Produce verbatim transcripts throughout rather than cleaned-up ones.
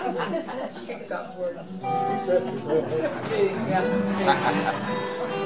Kick us out the word. You said yourself. Yeah.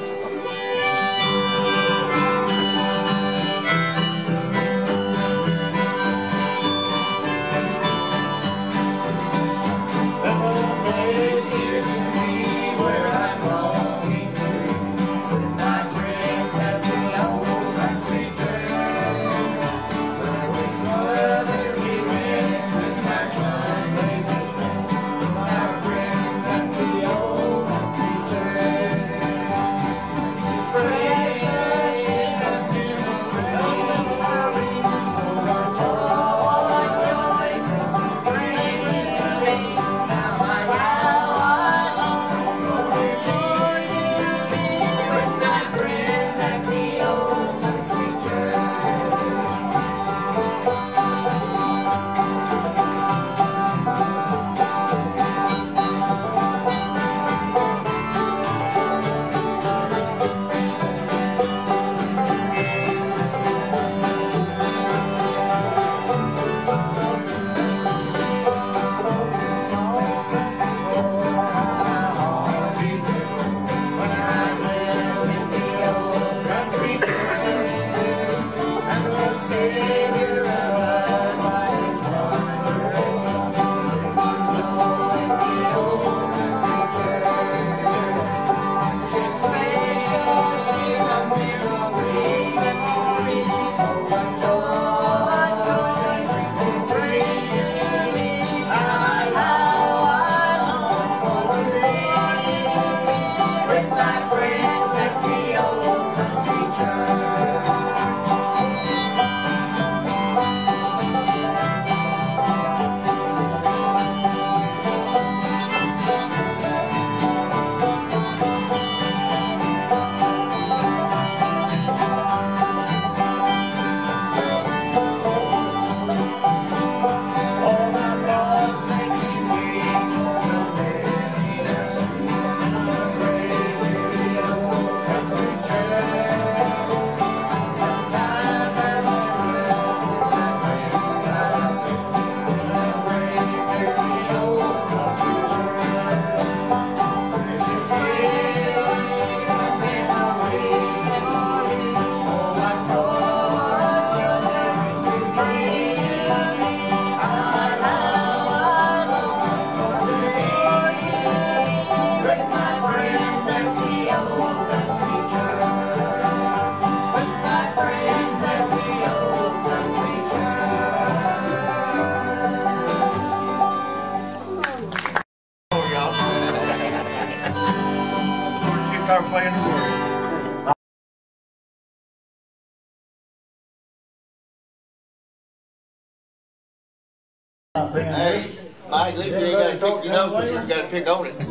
Hey, Mike, at least you ain't got to pick your nose, but you got to pick on it.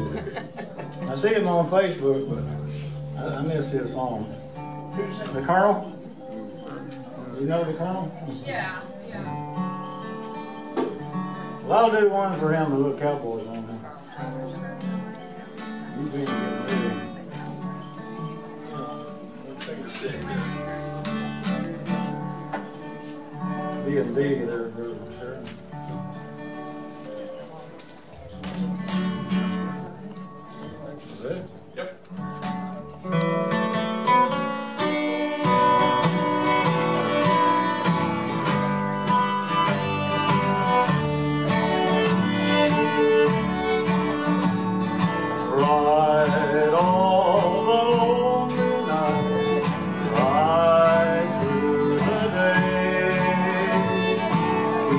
I see him on Facebook, but I, I miss his song. The Colonel? You know the Colonel? Yeah, yeah. Well, I'll do one for him, the little Cowboys on him. You better get ready. B and B, they're good, sure. Yep. Ride all the lonely night, ride through the day,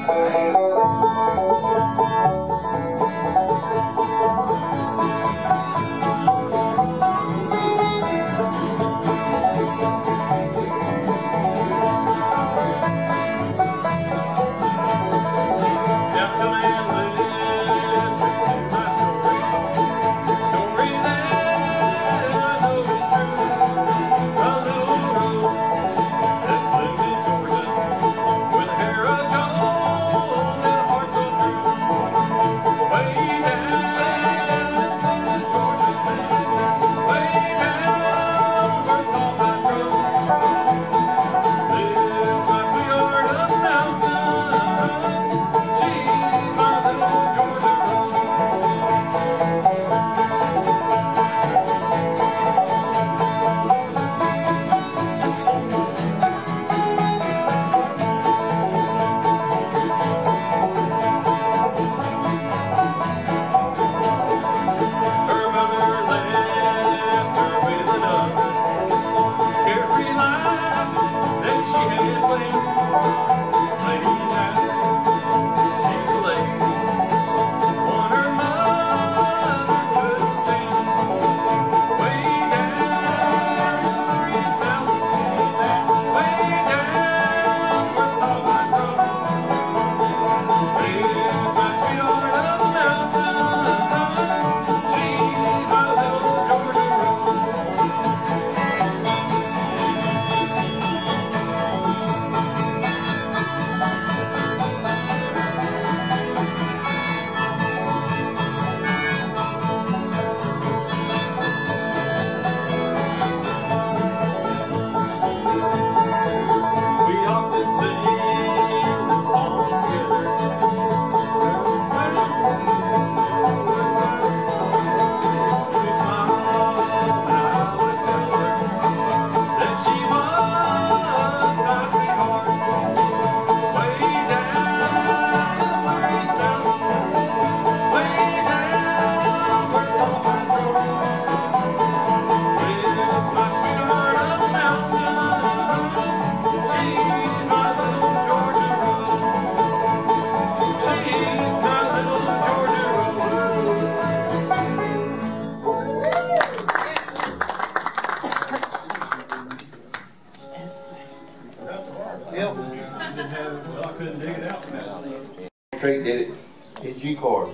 Straight did it in G chord.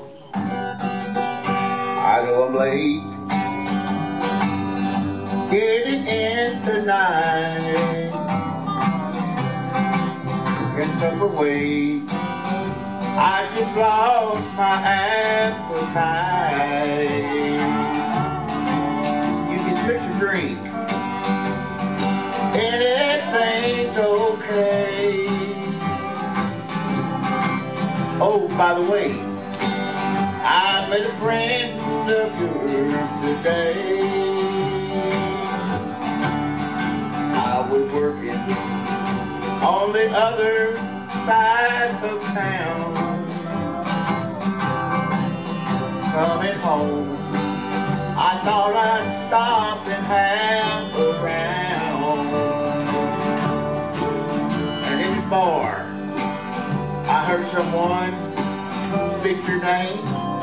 I know I'm late, getting in tonight. Can supper wait? I just lost my appetite. You can switch your drink, anything's okay. Oh, by the way, I met a friend of yours today. I was working on the other side of town. Coming home, I thought I'd stop and have a round. And in this bar, I heard someone speak your name,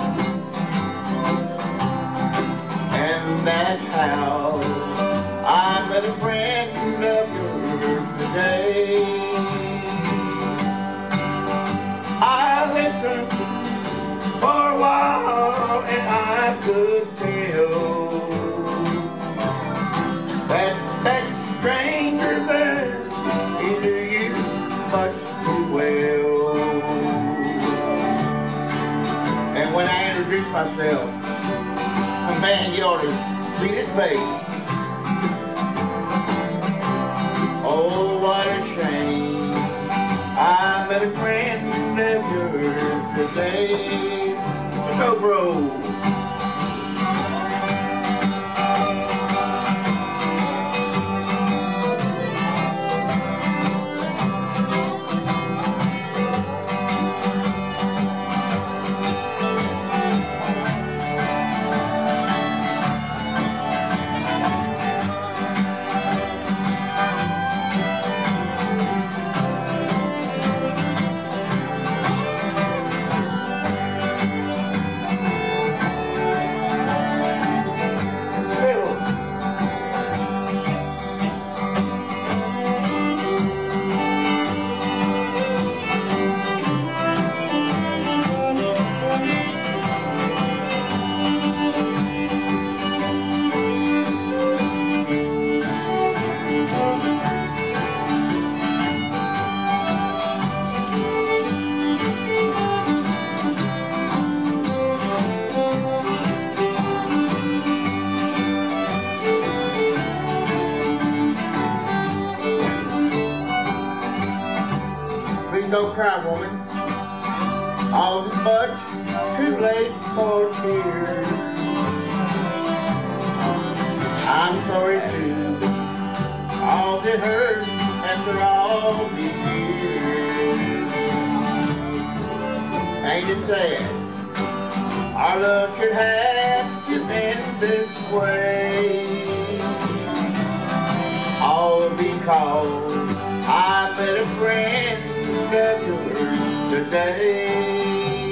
and that's how I met a friend of yours today. I listened for a while, and I could tell that that stranger there, he knew you much too well. And when I introduced myself, oh man, you ought to see his face. Oh, what a shame, I met a friend of yours today. So, bro. Don't cry, woman. All is much too late for tears. I'm sorry too. All it hurts after all these years. Ain't it sad? Our love should have to end this way. All because I met a friend of yours today.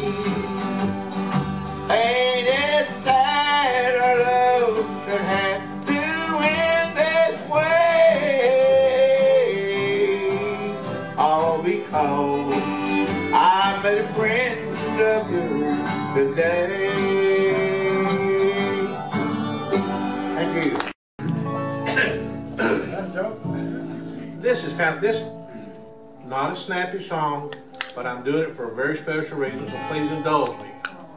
Ain't it sad our love should have to end this way? All because I met a friend of yours today. Thank you. This is kind of this, not a snappy song, but I'm doing it for a very special reason, so please indulge me.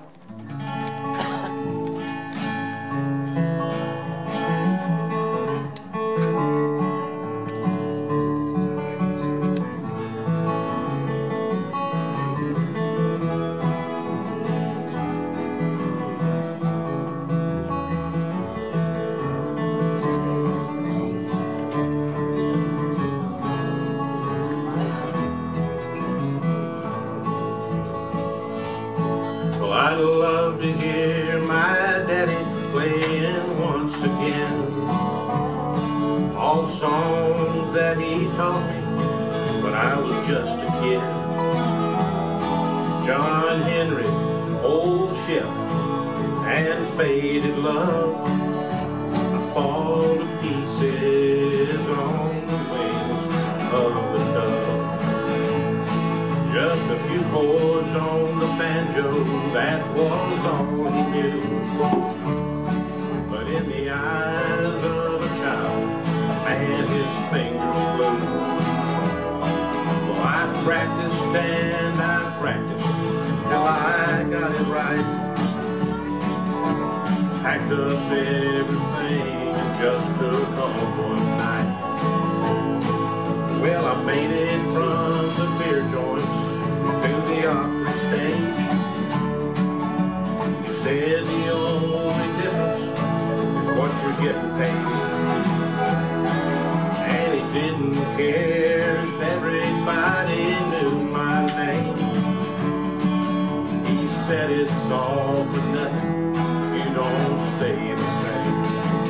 I'd love to hear my daddy playing once again all songs that he taught me when I was just a kid. John Henry, Old Ship, and Faded Love. I fall to pieces on the wings of a dove. Just a few chords on the banjo, that was all he knew. But in the eyes of a child, man, his fingers flew. Well, I practiced and I practiced till I got it right. Packed up everything and just took off one night. Well, I made it from the beer joints to the opera stage. You said the only difference is what you're getting paid. And he didn't care if everybody knew my name. He said it's all for nothing, you don't stay the same.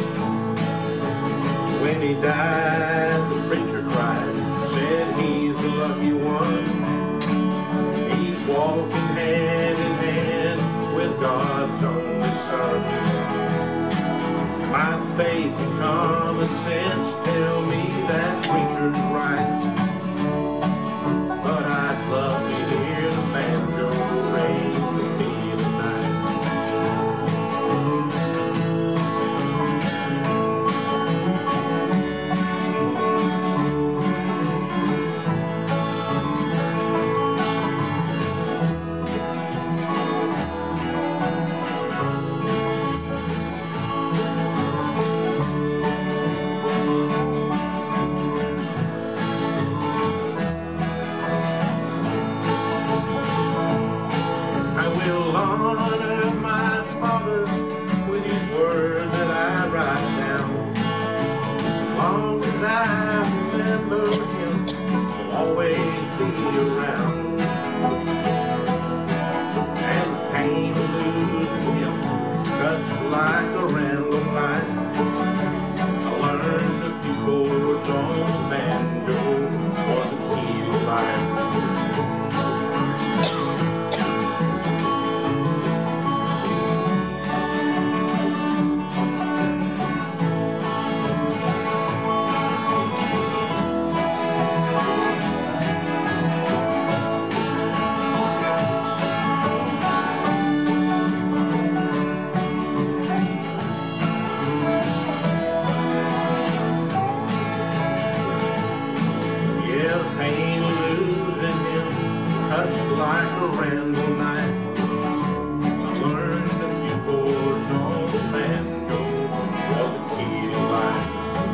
When he died, the preacher cried, said he's the lucky one. Walking hand in hand with God's only Son. My faith and common sense tell me that preacher's right. But I'd love to hear the banjo ring for me tonight.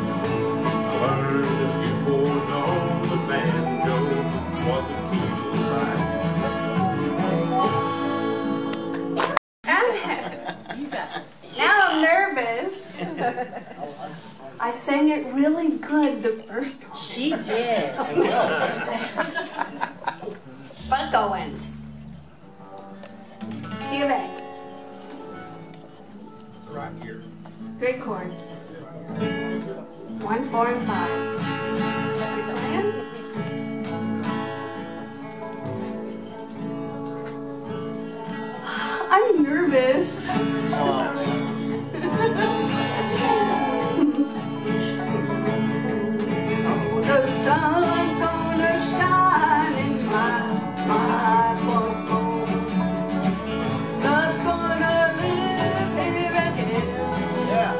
was a key to life. nervous. I sang it really good the first time. She did. Butt Owens. Key of A. Right here. Three chords. One, four, and five. We playing? I'm nervous. The sun's gonna shine in my, my false home. God's gonna live here again. Yeah.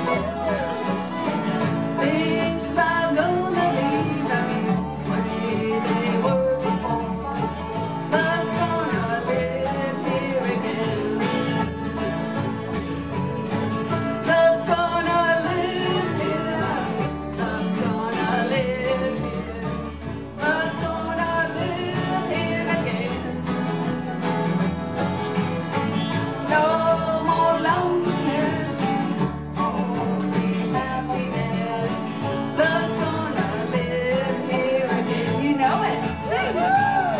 Things are gonna be the way they were before. God's gonna live here again. God's gonna live here. God's gonna live here. God's gonna live here again. No more loneliness, only happiness. God's gonna live here again. You know it. Sing.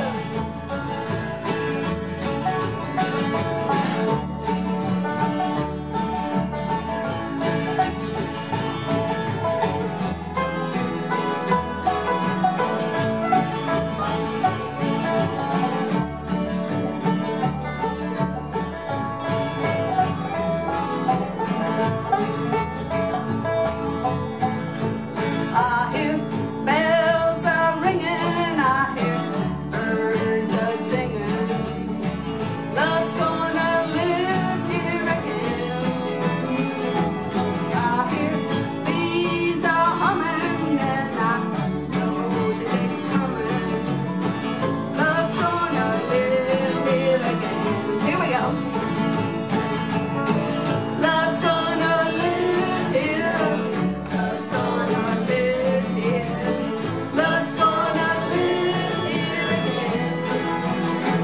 I hear bells are ringing, I hear birds are singing. Love's gonna live here again. I hear bees are humming, and I know that it's coming. Love's gonna live here again. Here we go. Love's gonna live here. Love's gonna live here. Love's gonna live here again.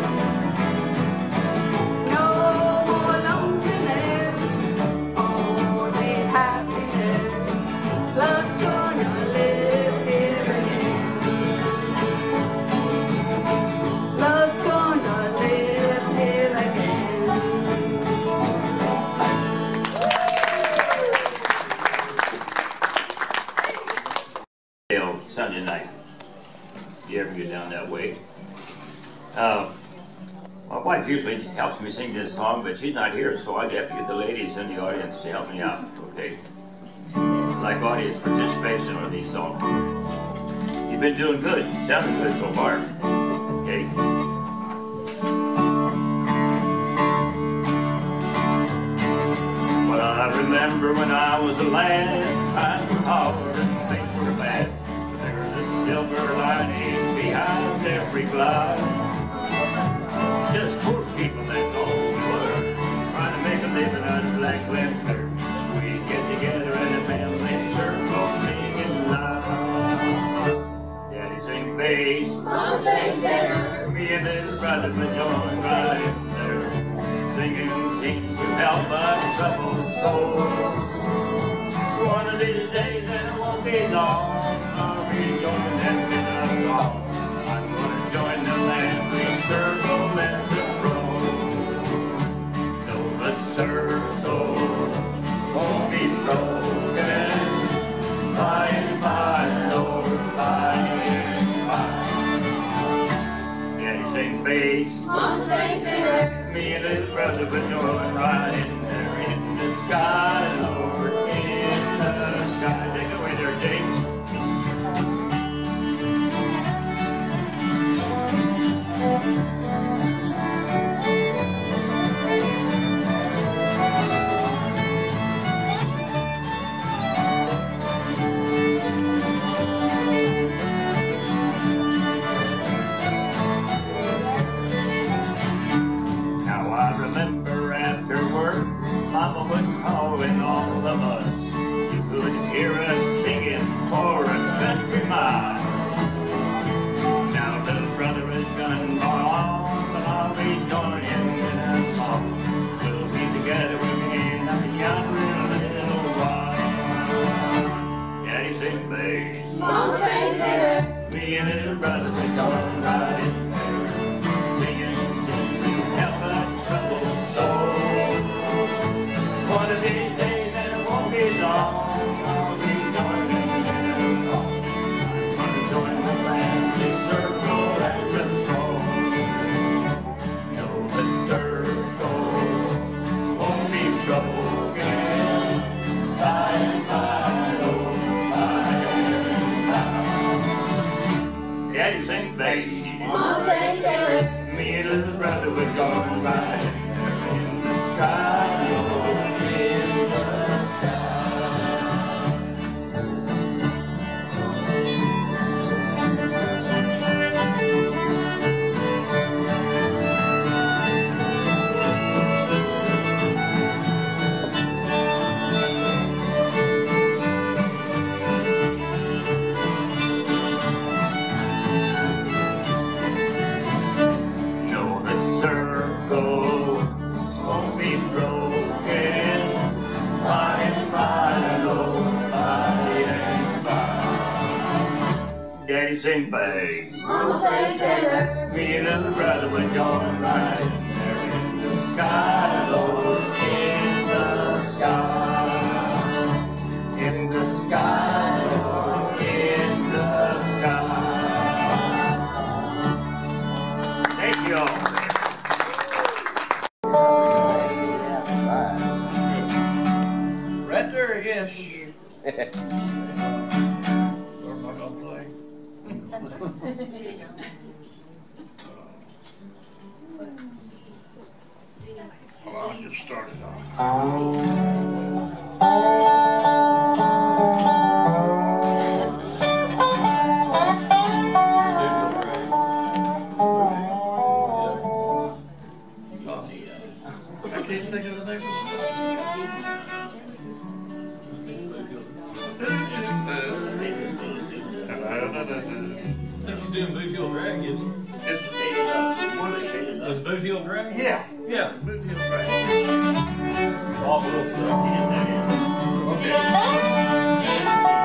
No more loneliness, only happiness. Love's gonna live here again. Love's gonna live here again. On Sunday night. You ever get down that way? Uh, my wife usually helps me sing this song, but she's not here, so I'd have to get the ladies in the audience to help me out, okay? Like audience participation on these songs. You've been doing good. You sounding good so far. Okay? Well, I remember when I was a lad, times were hard and things were bad. There's a silver lining behind every cloud. Just poor people, that's all we were, trying to make a living out of black winter. We'd get together in a family circle, singing loud. Daddy sing bass, Mom sing tenor. Me and little brother would join right in there. Singing seems to help us troubled soul. One of these days, and it won't be long, I'll be joining them in a song. I'm gonna join the family circle and the road. Though the circle won't be broken, by and by, Lord, by and by. Daddy sing bass, Mom sing tenor. me and little brother would join right in there in the sky, Lord, in the sky. Take it away there, James. Now I remember after work, Mama would call in all we're going right in there. Singing seems to help a troubled soul. One of these days, and it won't be long, I'll be joining in a song. I'm gonna join the family circle at the throne. No, the circle won't be broken by and by, oh, by and by. Daddy sang bass, Mama sang tenor. me and little brother were going right in the sky, oh, in the sky. No, the circle won't be broken by and by, oh, by and by. Daddy sing bass, Mama sang tenor. me and little brother were going right there in the sky, Lord, in the sky, in the sky, Lord, in the sky. Thank you all. Right there, I guess. Or am I gonna play? Well, I'll just start it off. I can't think of the name I think he's doing Boot Hill Drag, isn't he? It's the, uh, one that shaded Does up. Boot Hill Drag? Yeah, Yeah. Boot Hill Drag. All little stuff. Get that in. Okay.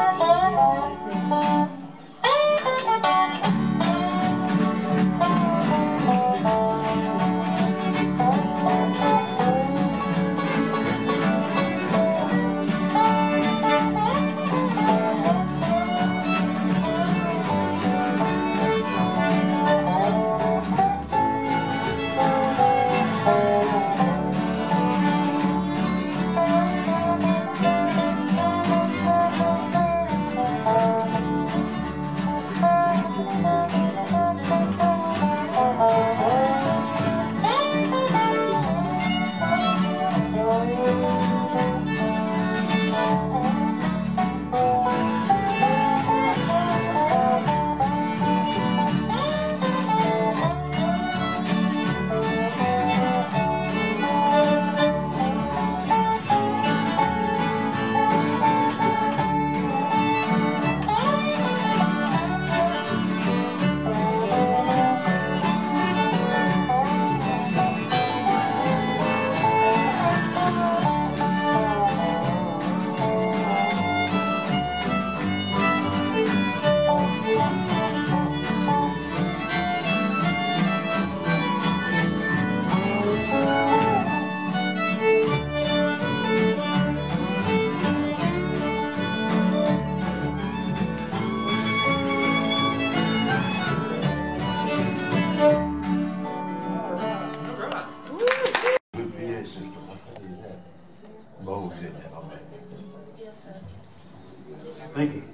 Thank you.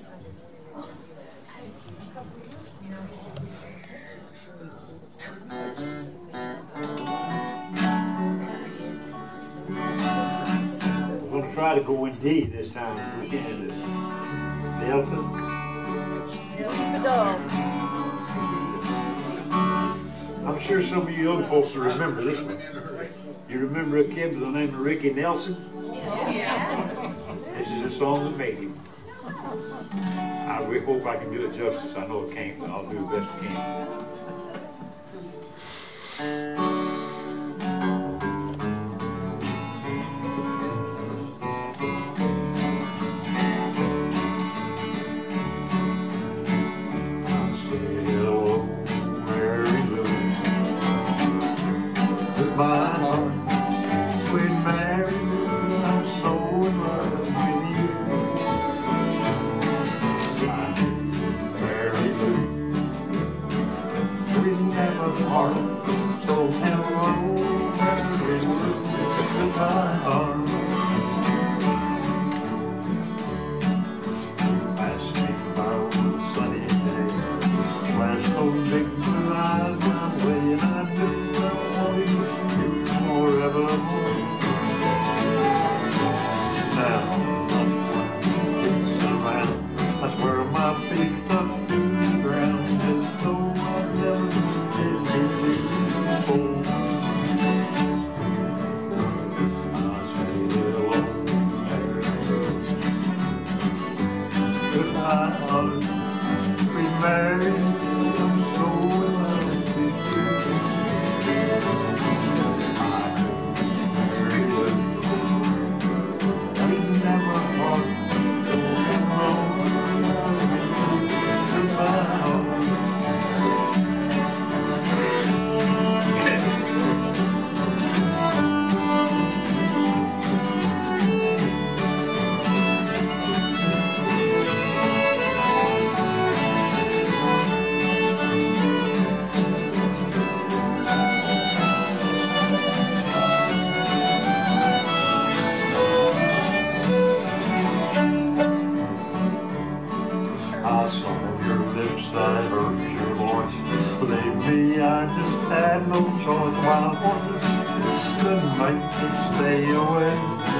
We're going to try to go in D this time. We're getting this Delta. I'm sure some of you young folks will remember this one. You remember a kid by the name of Ricky Nelson? Yeah. This is a song that made him. I really hope I can do it justice. I know I can't, but I'll do the best I can. I'm still Goodbye, heart, sweet Mary, I'm so in love with you. Mary Lou, we never part, so hello, Mary Lou. Goodbye, heart. Ask me about the sunny day, flash those big blue eyes my way, and I knew I wanted you forevermore. Now, it's around, I swear my feet up to the ground, as though I've never been here before. I say hello, Mary. Goodbye, heart, sweet Mary, I'm so in love with you. We never part, so hello, goodbye, heart. I saw your lips, I heard your voice. Believe me, I just had no choice. Wild horses couldn't make me stay away.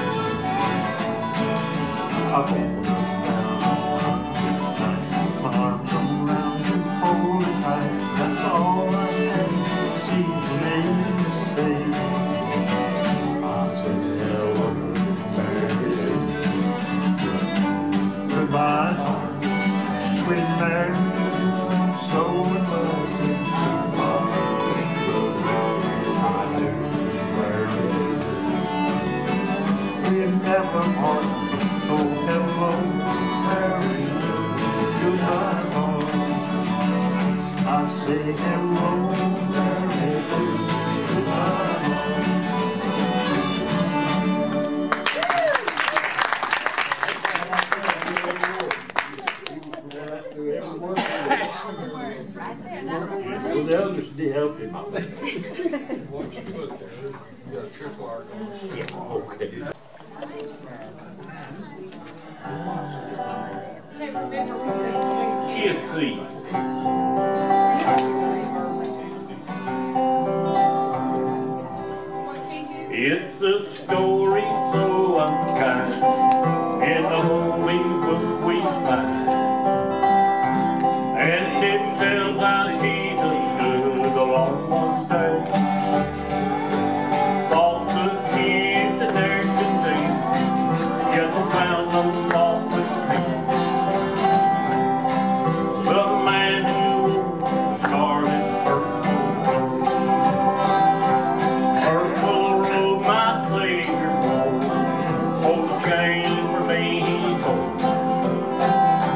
I hold you down, my arms around you, hold it tight. That's all I can see today. I say hello, Mary. Goodbye, heart, sweet Mary, I'm so in love with you. We never part, so hello, Mary. Goodbye, heart. I say hello, Mary. Goodbye, heart. The elders did help him. Watch your foot there. You got a triple R going. Okay. Kid thief. It's a story so unkind, in the holy book we find, and it tells how Jesus stood alone one day, brought the kids and their disease, yet found them all with peace. The man who started purple purple robe my Savior wore, oh, the chain for me he bore.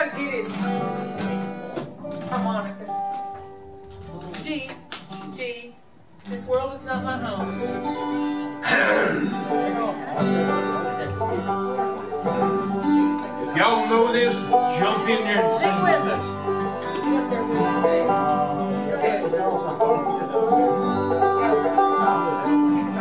gotta get his harmonica. G, G, this world is not my home. If y'all know this, jump in there and sing with us. What they're really saying. Go ahead. Go. It's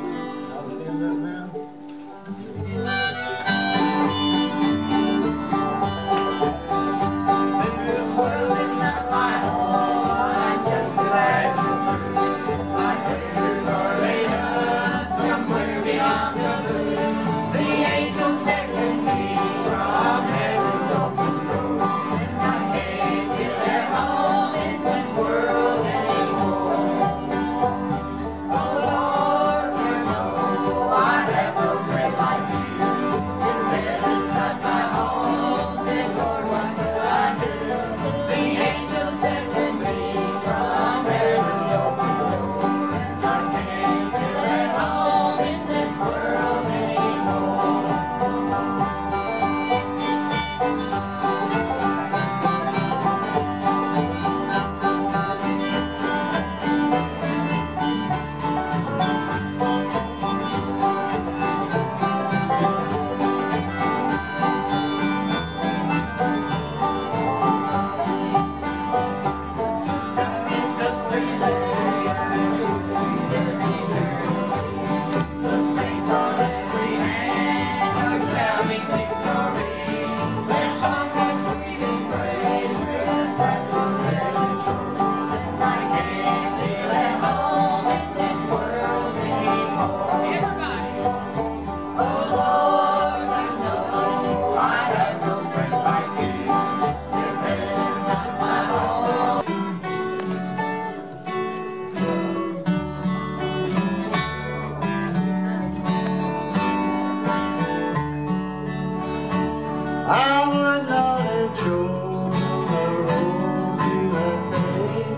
I would not have chosen the road you have made.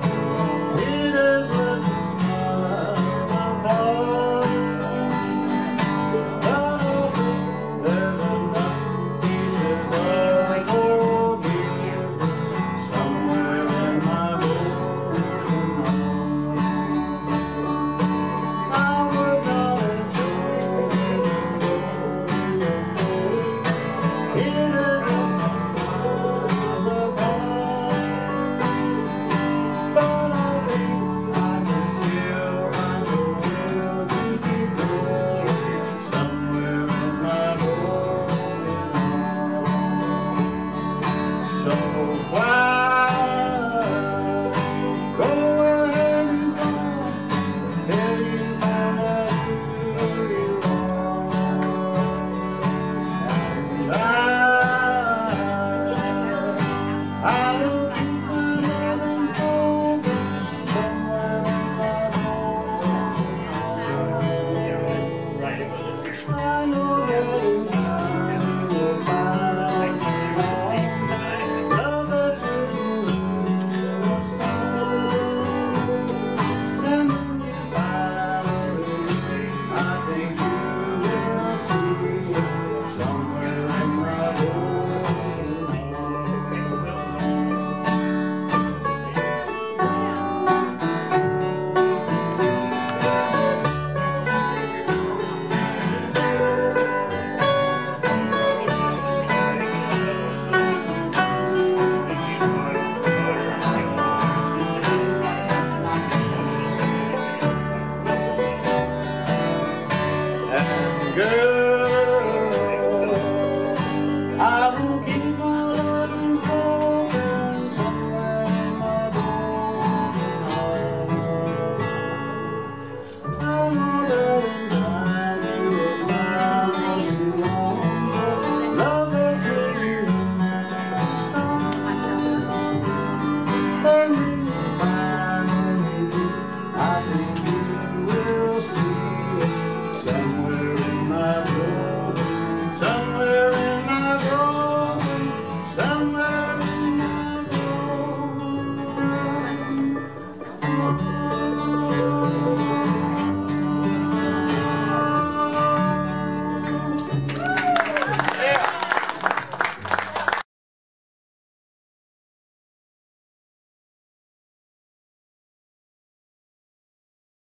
It has left its miles apart. But I think there's enough pieces of forgive somewhere in my broken heart. I would not have chosen the road you have made. It Wow.